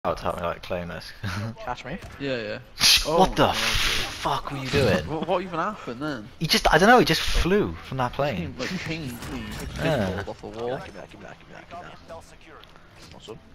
out to help me like claim this. Catch me? Yeah, yeah. What the God. fuck were you doing? What even happened then? He just, I don't know, he just flew from that plane. Like ping, Yeah. off the wall. Give me that. Awesome.